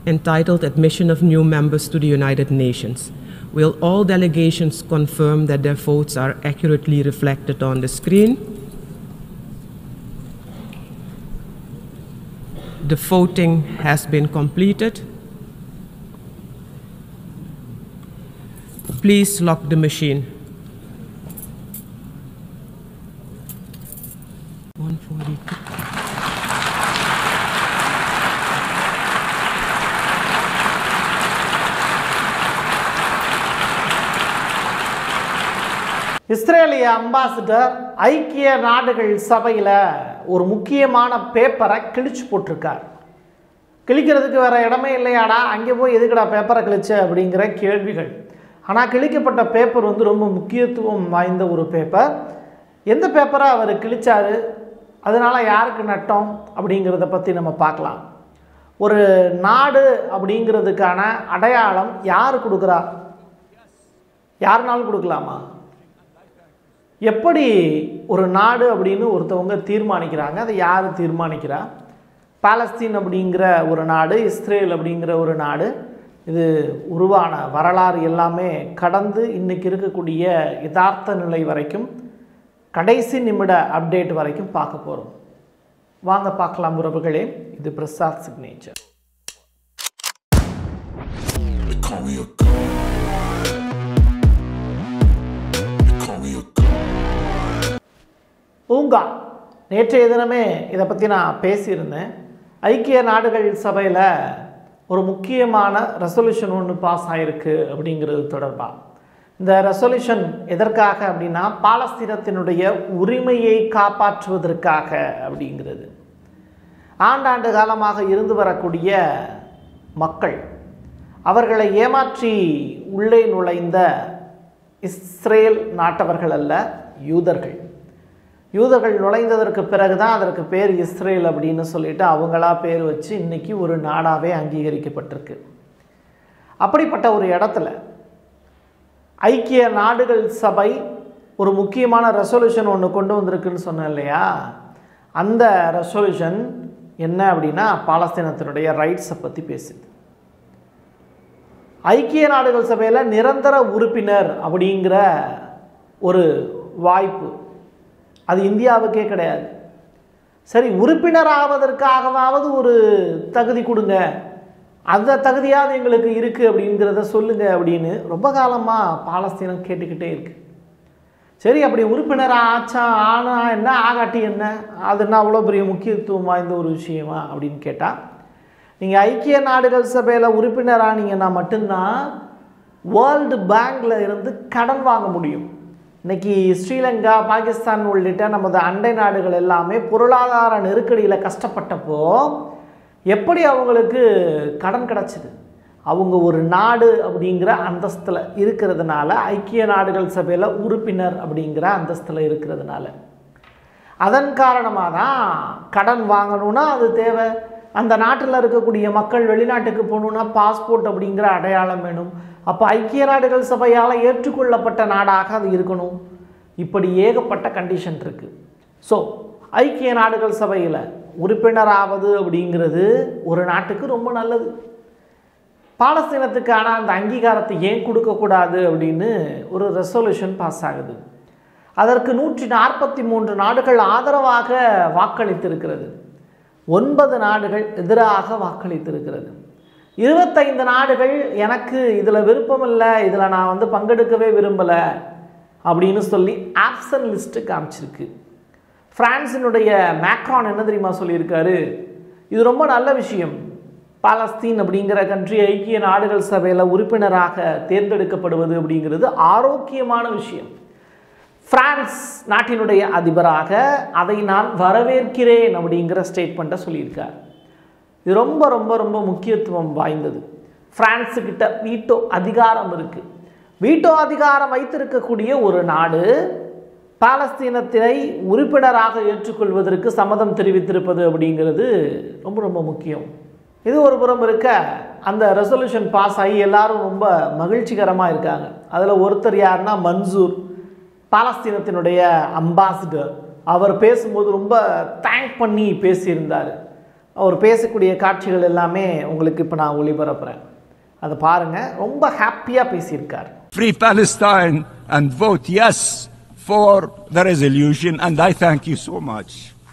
entitled Admission of New Members to the United Nations. Will all delegations confirm that their votes are accurately reflected on the screen? The voting has been completed. Please lock the machine. 142. இஸ்ரேலிய ambassador ஐக்கிய நாடுகள் சபையில் ஒரு முக்கியமான பேப்பரை கிழிச்சு போட்டிருக்கார். கிழிக்கிறதுக்கு வேறு இடமே இல்லையாடா, அங்கே போய் எதுக்குடா பேப்பரை கிழிச்ச அப்படிங்கிற கேள்விகள். ஆனால் கிழிக்கப்பட்ட பேப்பர் ரொம்ப முக்கியத்துவம் வாய்ந்த ஒரு பேப்பர். எந்த பேப்பரை அவர் கிழிச்சார், அதனால் யாருக்கு நட்டம் அப்படிங்கிறத பற்றி நம்ம பார்க்கலாம். ஒரு நாடு அப்படிங்கிறதுக்கான அடையாளம் யார் கொடுக்குறா? யாருனாலும் கொடுக்கலாமா? எப்படி ஒரு நாடு அப்படின்னு ஒருத்தவங்க தீர்மானிக்கிறாங்க? அதை யார் தீர்மானிக்கிறா? பாலஸ்தீன் அப்படிங்கிற ஒரு நாடு, இஸ்ரேல் அப்படிங்கிற ஒரு நாடு, இது உருவான வரலாறு எல்லாமே கடந்து இன்றைக்கி இருக்கக்கூடிய யதார்த்த நிலை வரைக்கும், கடைசி நிமிட அப்டேட் வரைக்கும் பார்க்க போகிறோம். வாங்க பார்க்கலாம் உறவுகளே. இது பிரசாத் சிக்னேச்சர். ஊங்கா நேற்றைய தினமே இதை பற்றி நான் பேசியிருந்தேன். ஐக்கிய நாடுகள் சபையில் ஒரு முக்கியமான ரெசல்யூஷன் ஒன்று பாஸ் ஆகிருக்கு அப்படிங்கிறது தொடர்பாக. இந்த ரெசல்யூஷன் எதற்காக அப்படின்னா, பாலஸ்தீனத்தினுடைய உரிமையை காப்பாற்றுவதற்காக அப்படிங்கிறது. ஆண்டாண்டு காலமாக இருந்து வரக்கூடிய மக்கள், அவர்களை ஏமாற்றி உள்ளே நுழைந்த இஸ்ரேல் நாட்டவர்கள் அல்ல, யூதர்கள். யூதர்கள் நுழைந்ததற்கு பிறகு தான் அதற்கு பேர் இஸ்ரேல் அப்படின்னு சொல்லிட்டு அவங்களா பேர் வச்சு இன்றைக்கி ஒரு நாடாகவே அங்கீகரிக்கப்பட்டிருக்கு. அப்படிப்பட்ட ஒரு இடத்துல ஐக்கிய நாடுகள் சபை ஒரு முக்கியமான ரெசல்யூஷன் ஒன்று கொண்டு வந்திருக்குன்னு சொன்னேன் இல்லையா? அந்த ரெசல்யூஷன் என்ன அப்படின்னா, பாலஸ்தீனத்தினுடைய ரைட்ஸை பற்றி பேசுது. ஐக்கிய நாடுகள் சபையில் நிரந்தர உறுப்பினர் அப்படிங்கிற ஒரு வாய்ப்பு அது இந்தியாவுக்கே கிடையாது. சரி, உறுப்பினர் ஆவதற்காகவாவது ஒரு தகுதி கொடுங்க, அந்த தகுதியாவது எங்களுக்கு இருக்குது அப்படிங்கிறத சொல்லுங்கள் அப்படின்னு ரொம்ப காலமாக பாலஸ்தீனம் கேட்டுக்கிட்டே இருக்கு. சரி, அப்படி உறுப்பினராக ஆச்சா ஆனா என்ன, ஆகாட்டி என்ன, அது என்ன அவ்வளோ பெரிய முக்கியத்துவம் வாய்ந்த ஒரு விஷயமா அப்படின்னு கேட்டால், நீங்கள் ஐக்கிய நாடுகள் சபையில் உறுப்பினரானீங்கன்னா மட்டும்தான் வேர்ல்டு பேங்கில் இருந்து கடன் வாங்க முடியும். இன்றைக்கி ஸ்ரீலங்கா, பாகிஸ்தான் உள்ளிட்ட நமது அண்டை நாடுகள் எல்லாமே பொருளாதார நெருக்கடியில் கஷ்டப்பட்டப்போ எப்படி அவங்களுக்கு கடன் கிடச்சிது? அவங்க ஒரு நாடு அப்படிங்கிற அந்தஸ்தில் இருக்கிறதுனால, ஐக்கிய நாடுகள் சபையில் உறுப்பினர் அப்படிங்கிற அந்தஸ்தில் இருக்கிறதுனால, அதன் காரணமாக தான் கடன் வாங்கணுன்னா அது தேவை. அந்த நாட்டில் இருக்கக்கூடிய மக்கள் வெளிநாட்டுக்கு போகணுன்னா பாஸ்போர்ட் அப்படிங்கிற அடையாளம் வேணும். அப்போ ஐக்கிய நாடுகள் சபையால் ஏற்றுக்கொள்ளப்பட்ட நாடாக அது இருக்கணும். இப்படி ஏகப்பட்ட கண்டிஷன் இருக்குது. ஸோ ஐக்கிய நாடுகள் சபையில் உறுப்பினராவது அப்படிங்கிறது ஒரு நாட்டுக்கு ரொம்ப நல்லது. பாலஸ்தீனத்துக்கான அந்த அங்கீகாரத்தை ஏன் கொடுக்கக்கூடாது அப்படின்னு ஒரு ரெசல்யூஷன் பாஸ் ஆகுது. அதற்கு 143 நாடுகள் ஆதரவாக வாக்களித்திருக்கிறது. 9 நாடுகள் எதிராக வாக்களித்திருக்கிறது. 25 நாடுகள் எனக்கு இதில் விருப்பம் இல்லை, இதில் நான் பங்கெடுக்கவே விரும்பலை அப்படின்னு சொல்லி ஆப்சன் லிஸ்ட்டு காமிச்சிருக்கு. பிரான்ஸினுடைய மேக்ரான் என்ன தெரியுமா சொல்லியிருக்காரு? இது ரொம்ப நல்ல விஷயம், பாலஸ்தீன் அப்படிங்கிற கண்ட்ரி ஐக்கிய நாடுகள் சபையில் உறுப்பினராக தேர்ந்தெடுக்கப்படுவது அப்படிங்கிறது ஆரோக்கியமான விஷயம். பிரான்ஸ் நாட்டினுடைய அதிபராக அதை நான் வரவேற்கிறேன் அப்படிங்கிற ஸ்டேட்மெண்ட்டை சொல்லியிருக்கார். இது ரொம்ப ரொம்ப ரொம்ப முக்கியத்துவம் வாய்ந்தது. பிரான்ஸுக்கிட்ட வீட்டோ அதிகாரம் இருக்குது. வீட்டோ அதிகாரம் வைத்திருக்கக்கூடிய ஒரு நாடு பாலஸ்தீனத்தை உறுப்பினராக ஏற்றுக்கொள்வதற்கு சம்மதம் தெரிவித்திருப்பது அப்படிங்கிறது ரொம்ப ரொம்ப முக்கியம். இது ஒரு புறம் இருக்க, அந்த ரெசல்யூஷன் பாஸ் ஆகி எல்லாரும் ரொம்ப மகிழ்ச்சிகரமாக இருக்காங்க. அதில் ஒருத்தர் யாருன்னா மன்சூர், பாலஸ்தீனத்தினுடைய அம்பாசிடர். அவர் பேசும்போது ரொம்ப தேங்க் பண்ணி பேசியிருந்தார். அவர் பேசக்கூடிய காட்சிகள் எல்லாமே உங்களுக்கு இப்போ நான் ஒளிபரப்புறேன். அதை பாருங்கள். ரொம்ப ஹாப்பியாக பேசியிருக்கார். Free Palestine and vote yes for the resolution, and I thank you so much.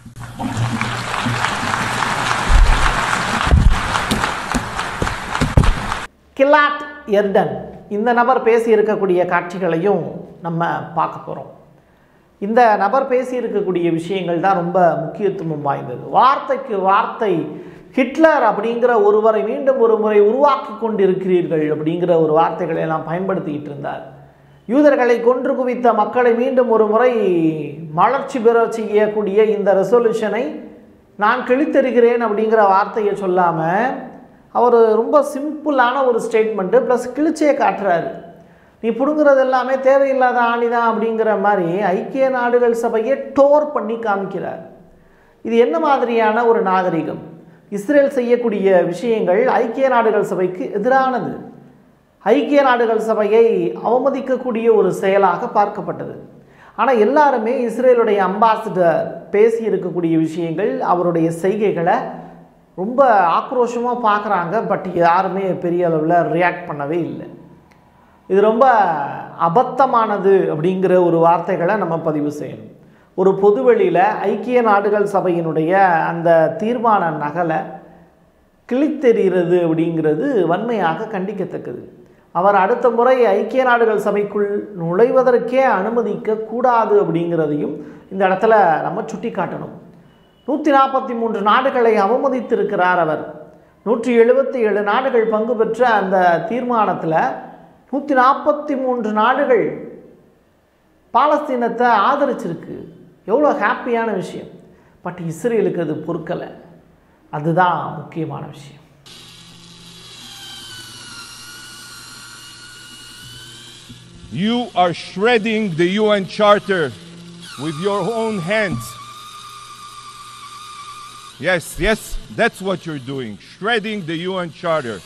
Gilad Erdan இந்த நபர் பேசி இருக்கக்கூடிய காட்சிகளையும் நம்ம பார்க்க போகிறோம். இந்த நபர் பேசி இருக்கக்கூடிய விஷயங்கள் தான் ரொம்ப முக்கியத்துவம் வாய்ந்தது. வார்த்தைக்கு வார்த்தை ஹிட்லர் அப்படிங்கிற ஒருவரை மீண்டும் ஒரு முறை உருவாக்கி கொண்டிருக்கிறீர்கள் அப்படிங்கிற ஒரு வார்த்தைகளை எல்லாம் பயன்படுத்திக்கிட்டு இருந்தார். யூதர்களை கொன்று குவித்த மக்களை மீண்டும் ஒரு முறை மலர்ச்சி பெற செய்யக்கூடிய இந்த ரெசல்யூஷனை நான் கிழித்தெறிகிறேன் அப்படிங்கிற வார்த்தையை சொல்லாமல் அவர் ரொம்ப சிம்பிளான ஒரு ஸ்டேட்மெண்ட்டு ப்ளஸ் கிழிச்சே காட்டுறாரு. நீ பிடுங்கிறது எல்லாமே தேவையில்லாத ஆணிதான் அப்படிங்கிற மாதிரி ஐக்கிய நாடுகள் சபையை டோர் பண்ணி காமிக்கிறார். இது என்ன மாதிரியான ஒரு நாகரிகம்? இஸ்ரேல் செய்யக்கூடிய விஷயங்கள் ஐக்கிய நாடுகள் சபைக்கு எதிரானது. ஐக்கிய நாடுகள் சபையை அவமதிக்கக்கூடிய ஒரு செயலாக பார்க்கப்பட்டது. ஆனால் எல்லாருமே இஸ்ரேலுடைய அம்பாசிடர் பேசி இருக்கக்கூடிய விஷயங்கள், அவருடைய செய்கைகளை ரொம்ப ஆக்ரோஷமாக பார்க்குறாங்க. பட் யாருமே பெரிய அளவில் ரியாக்ட் பண்ணவே இல்லை. இது ரொம்ப அபத்தமானது அப்படிங்கிற ஒரு வார்த்தைகளை நம்ம பதிவு செய்யணும். ஒரு பொதுவெளியில் ஐக்கிய நாடுகள் சபையினுடைய அந்த தீர்மான நகலை கிழித்தெறிகிறது அப்படிங்கிறது வன்மையாக கண்டிக்கத்தக்கது. அவர் அடுத்த முறை ஐக்கிய நாடுகள் சபைக்குள் நுழைவதற்கே அனுமதிக்க கூடாது அப்படிங்கிறதையும் இந்த இடத்துல நம்ம சுட்டி காட்டணும். 143 நாடுகளை அவமதித்திருக்கிறார் அவர். 177 நாடுகள் பங்கு பெற்ற அந்த தீர்மானத்தில் 143 நாடுகள் பாலஸ்தீனத்தை ஆதரிச்சிருக்கு. எவ்வளோ ஹாப்பியான விஷயம். பட் இஸ்ரேலுக்கு அது பொறுக்கலை. அதுதான் முக்கியமான விஷயம். You are shredding the UN Charter with your own hands. Yes, that's what you're doing. Shredding the UN Charter.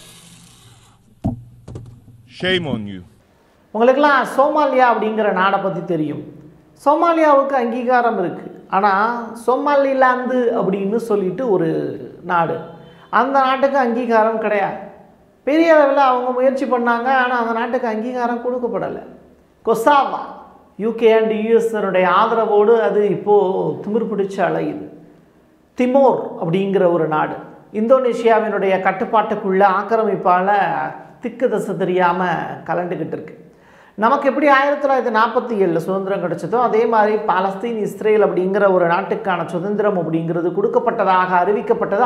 Shame on you. உங்களுக்கெல்லாம் சோமாலியா அப்படிங்கிற நாடை பற்றி தெரியும். சோமாலியாவுக்கு அங்கீகாரம் இருக்குது. ஆனால் சோமாலிலாந்து அப்படின்னு சொல்லிட்டு ஒரு நாடு, அந்த நாட்டுக்கு அங்கீகாரம் கிடையாது. பெரிய அளவில் அவங்க முயற்சி பண்ணாங்க. ஆனால் அந்த நாட்டுக்கு அங்கீகாரம் கொடுக்கப்படலை. கொசாவா UK அண்ட் US ஆதரவோடு அது இப்போது திமிர் பிடிச்ச அலையுது. திமோர் அப்படிங்கிற ஒரு நாடு இந்தோனேஷியாவினுடைய கட்டுப்பாட்டுக்குள்ள ஆக்கிரமிப்பால் திக்கு தசை தெரியாமல் கலண்டுக்கிட்டு இருக்கு. நமக்கு எப்படி 1947 சுதந்திரம் கிடைச்சதோ அதே மாதிரி பாலஸ்தீன் இஸ்ரேல் அப்படிங்கிற ஒரு நாட்டுக்கான சுதந்திரம் அப்படிங்கிறது கொடுக்கப்பட்டதாக அறிவிக்கப்பட்டது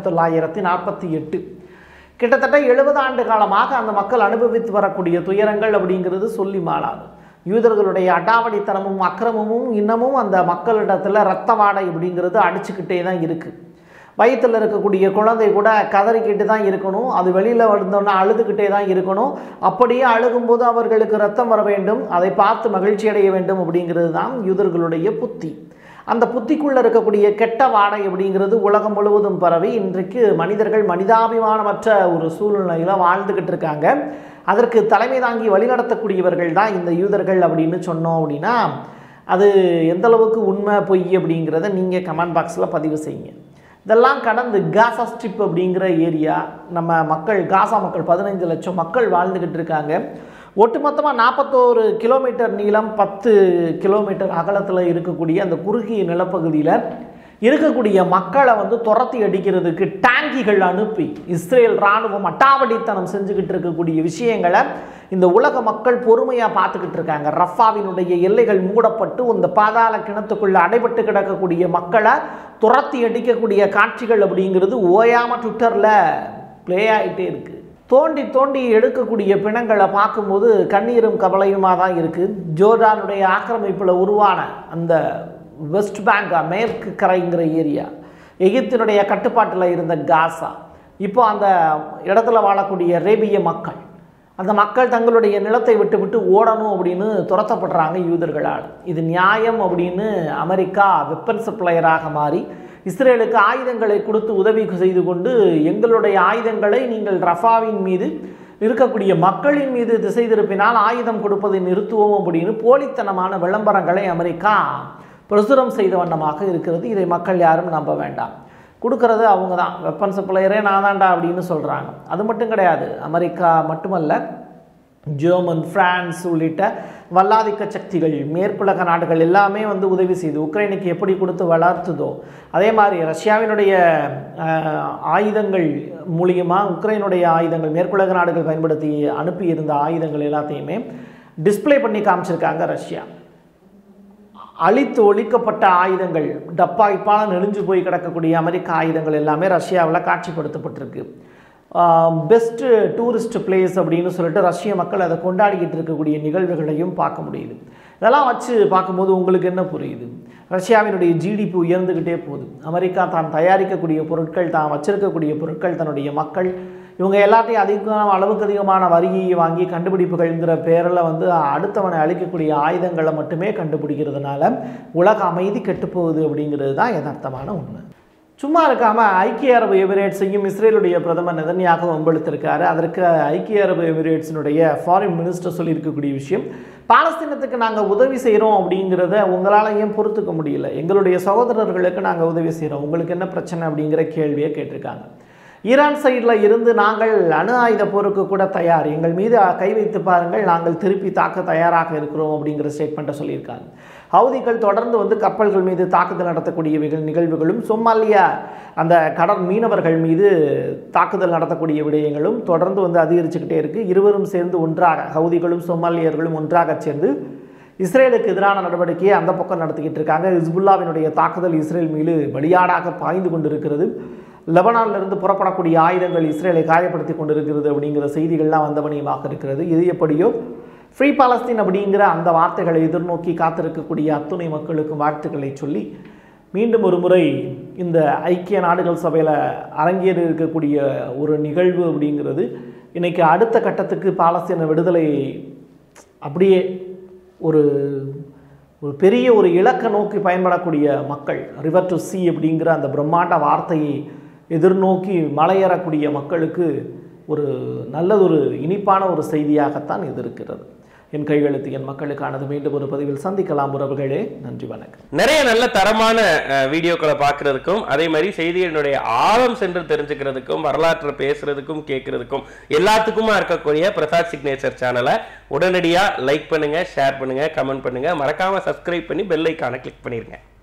1948. கிட்டத்தட்ட 70 ஆண்டு காலமாக அந்த மக்கள் அனுபவித்து வரக்கூடிய துயரங்கள் அப்படிங்கிறது சொல்லி மாளாது. யூதர்களுடைய அடாவடித்தனமும் அக்கிரமமும் இன்னமும் அந்த மக்களிடத்தில் இரத்த வாடை அப்படிங்கிறது அடிச்சுக்கிட்டே தான் இருக்குது. வயிற்றில் இருக்கக்கூடிய குழந்தை கூட கதறிக்கிட்டு தான் இருக்கணும். அது வெளியில் வந்தோன்னா அழுதுகிட்டே தான் இருக்கணும். அப்படியே அழுகும்போது அவர்களுக்கு ரத்தம் வர வேண்டும், அதை பார்த்து மகிழ்ச்சி அடைய வேண்டும் அப்படிங்கிறது தான் யூதர்களுடைய புத்தி. அந்த புத்திக்குள்ளே இருக்கக்கூடிய கெட்ட வாடை அப்படிங்கிறது உலகம் முழுவதும் பரவி இன்றைக்கு மனிதர்கள் மனிதாபிமானமற்ற ஒரு சூழ்நிலையில் வாழ்ந்துக்கிட்டு இருக்காங்க. அதற்கு தலைமை தாங்கி வழிநடத்தக்கூடியவர்கள் தான் இந்த யூதர்கள் அப்படின்னு சொன்னோம் அப்படின்னா அது எந்தளவுக்கு உண்மை பொய் அப்படிங்கிறத நீங்கள் கமெண்ட் பாக்ஸில் பதிவு செய்யுங்க. இதெல்லாம் கடந்து காசா ஸ்ட்ரிப் அப்படிங்கிற ஏரியா, நம்ம மக்கள் காசா மக்கள் 15 லட்சம் மக்கள் வாழ்ந்துக்கிட்டு இருக்காங்க. ஒட்டுமொத்தமாக 41 கிலோமீட்டர் நீளம் 10 கிலோமீட்டர் அகலத்தில் இருக்கக்கூடிய அந்த குறுகிய நிலப்பகுதியில் இருக்கக்கூடிய மக்களை துரத்தி அடிக்கிறதுக்கு டேங்கிகள் அனுப்பி இஸ்ரேல் இராணுவம் அட்டாவடித்தனம் செஞ்சுக்கிட்டு இருக்கக்கூடிய விஷயங்களை இந்த உலக மக்கள் பொறுமையாக பார்த்துக்கிட்டு இருக்காங்க. ரஃபாவினுடைய எல்லைகள் மூடப்பட்டு இந்த பாதாள கிணத்துக்குள்ளே அடைபட்டு கிடக்கக்கூடிய மக்களை துரத்தி அடிக்கக்கூடிய காட்சிகள் அப்படிங்கிறது ஓயாமல் ட்விட்டரில் ப்ளே ஆகிட்டே இருக்குது. தோண்டி தோண்டி எடுக்கக்கூடிய பிணங்களை பார்க்கும்போது கண்ணீரும் கவலையுமாக தான் இருக்குது. ஜோர்டானுடைய ஆக்கிரமிப்பில் உருவான அந்த வெஸ்ட் பேங்க் மேற்கு கரைங்கிற ஏரியா, எகிப்தினுடைய கட்டுப்பாட்டில் இருந்த காசா, இப்போ அந்த இடத்துல வாழக்கூடிய அரேபிய மக்கள், அந்த மக்கள் தங்களுடைய நிலத்தை விட்டு விட்டு ஓடணும் அப்படின்னு துரத்தப்படுறாங்க யூதர்களால். இது நியாயம் அப்படின்னு அமெரிக்கா வெப்பன் சப்ளையராக மாறி இஸ்ரேலுக்கு ஆயுதங்களை கொடுத்து உதவி செய்து கொண்டு எங்களுடைய ஆயுதங்களை நீங்கள் ரஃபாவின் மீது இருக்கக்கூடிய மக்களின் மீது திசை திருப்பினால் ஆயுதம் கொடுப்பதை நிறுத்துவோம் அப்படின்னு போலித்தனமான விளம்பரங்களை அமெரிக்கா பிரசுரம் செய்த வண்ணமாக இருக்கிறது. இதை மக்கள் யாரும் நம்ப வேண்டாம். கொடுக்கறது அவங்க தான். வெப்பன் சப்ளையரே நான் தான்டா அப்படின்னு சொல்கிறாங்க. அது மட்டும் கிடையாது, அமெரிக்கா மட்டுமல்ல, ஜெர்மன், பிரான்ஸ் உள்ளிட்ட வல்லாதிக்க சக்திகள், மேற்குலக நாடுகள் எல்லாமே வந்து உதவி செய்து உக்ரைனுக்கு எப்படி கொடுத்து வளர்த்துதோ அதே மாதிரி ரஷ்யாவினுடைய ஆயுதங்கள் மூலியமாக உக்ரைனுடைய ஆயுதங்கள், மேற்குலக நாடுகள் பயன்படுத்தி அனுப்பியிருந்த ஆயுதங்கள் எல்லாத்தையுமே டிஸ்பிளே பண்ணி காமிச்சிருக்காங்க ரஷ்யா. அழித்து ஒழிக்கப்பட்ட ஆயுதங்கள், டப்பா இப்பால நெளிஞ்சு போய் கிடக்கக்கூடிய அமெரிக்க ஆயுதங்கள் எல்லாமே ரஷ்யாவில் காட்சிப்படுத்தப்பட்டிருக்கு. பெஸ்ட்டு டூரிஸ்ட் பிளேஸ் அப்படின்னு சொல்லிட்டு ரஷ்ய மக்கள் அதை கொண்டாடிக்கிட்டு இருக்கக்கூடிய நிகழ்வுகளையும் பார்க்க முடியுது. இதெல்லாம் வச்சு பார்க்கும்போது உங்களுக்கு என்ன புரியுது? ரஷ்யாவினுடைய ஜிடிபி உயர்ந்துக்கிட்டே போகுது. அமெரிக்கா தான் தயாரிக்கக்கூடிய பொருட்கள், தான் வச்சிருக்கக்கூடிய பொருட்கள், தன்னுடைய மக்கள் இவங்க எல்லாத்தையும் அளவுக்கு அதிகமான வரியை வாங்கி கண்டுபிடிப்புகள்ங்கிற பேரில் வந்து அடுத்தவனை அழிக்கக்கூடிய ஆயுதங்களை மட்டுமே கண்டுபிடிக்கிறதுனால உலக அமைதி கெட்டுப்போகுது அப்படிங்கிறது தான் யதார்த்தமான உண்மை. சும்மா இருக்காமல் ஐக்கிய அரபு எமிரேட்ஸையும் இஸ்ரேலுடைய பிரதமர் நெதன்யாகு வம்பிழுத்திருக்காரு. அதற்கு ஐக்கிய அரபு எமிரேட்ஸினுடைய ஃபாரின் மினிஸ்டர் சொல்லியிருக்கக்கூடிய விஷயம், பாலஸ்தீனத்துக்கு நாங்கள் உதவி செய்கிறோம் அப்படிங்கிறத உங்களால் ஏன் பொறுத்துக்க முடியல? எங்களுடைய சகோதரர்களுக்கு நாங்கள் உதவி செய்கிறோம், உங்களுக்கு என்ன பிரச்சனை அப்படிங்கிற கேள்வியை கேட்டிருக்காங்க. ஈரான் சைடில் இருந்து நாங்கள் அணு ஆயுத போருக்கு கூட தயார், எங்கள் மீது கை வைத்து பாருங்கள், நாங்கள் திருப்பி தாக்க தயாராக இருக்கிறோம் அப்படிங்கிற ஸ்டேட்மெண்ட்டை சொல்லியிருக்காங்க. ஹவுதிகள் தொடர்ந்து வந்து கப்பல்கள் மீது தாக்குதல் நடத்தக்கூடிய நிகழ்வுகளும், சோமாலியா அந்த கடல் மீனவர்கள் மீது தாக்குதல் நடத்தக்கூடிய விடயங்களும் தொடர்ந்து வந்து அதிகரிச்சுக்கிட்டே இருக்குது. இருவரும் சேர்ந்து ஒன்றாக, ஹவுதிகளும் சோமாலியர்களும் ஒன்றாக சேர்ந்து இஸ்ரேலுக்கு எதிரான நடவடிக்கையை அந்த பக்கம் நடத்திக்கிட்டு இருக்காங்க. ஹிஸ்புல்லாவினுடைய தாக்குதல் இஸ்ரேல் மீது பலியாடாக பாய்ந்து கொண்டிருக்கிறது. லெபனானிலிருந்து புறப்படக்கூடிய ஆயுதங்கள் இஸ்ரேலை காயப்படுத்தி கொண்டிருக்கிறது அப்படிங்கிற செய்திகள்லாம் வந்தவனியமாக இருக்கிறது. இது எப்படியோ ஃப்ரீ பாலஸ்தீன் அப்படிங்கிற அந்த வார்த்தைகளை எதிர்நோக்கி காத்திருக்கக்கூடிய அத்துணை மக்களுக்கு வாழ்த்துக்களை சொல்லி, மீண்டும் ஒரு முறை இந்த ஐக்கிய நாடுகள் சபையில் அரங்கேறி இருக்கக்கூடிய ஒரு நிகழ்வு அப்படிங்கிறது இன்றைக்கி அடுத்த கட்டத்துக்கு பாலஸ்தீன விடுதலை அப்படியே ஒரு பெரிய ஒரு இலக்கை நோக்கி பயன்படக்கூடிய மக்கள், ரிவர் டு சி அப்படிங்கிற அந்த பிரம்மாண்ட வார்த்தையை எதிர்நோக்கி மலையேறக்கூடிய மக்களுக்கு ஒரு நல்லதொரு இனிப்பான ஒரு செய்தியாகத்தான் இது இருக்கிறது. என் கையெழுத்து என் மக்களுக்கானது. மீண்டும் ஒரு பதிவில் சந்திக்கலாம் உறவுகளே. நன்றி, வணக்கம். நிறைய நல்ல தரமான வீடியோக்களை பார்க்கறதுக்கும், அதே மாதிரி செய்திகளுடைய ஆழம் சென்று தெரிஞ்சுக்கிறதுக்கும், வரலாற்றை பேசுறதுக்கும் கேட்கறதுக்கும் எல்லாத்துக்குமா இருக்கக்கூடிய பிரசாத் சிக்னேச்சர் சேனலை உடனடியாக லைக் பண்ணுங்க, ஷேர் பண்ணுங்க, கமெண்ட் பண்ணுங்க, மறக்காம சப்ஸ்கிரைப் பண்ணி பெல் ஐக்கானை கிளிக் பண்ணிருங்க.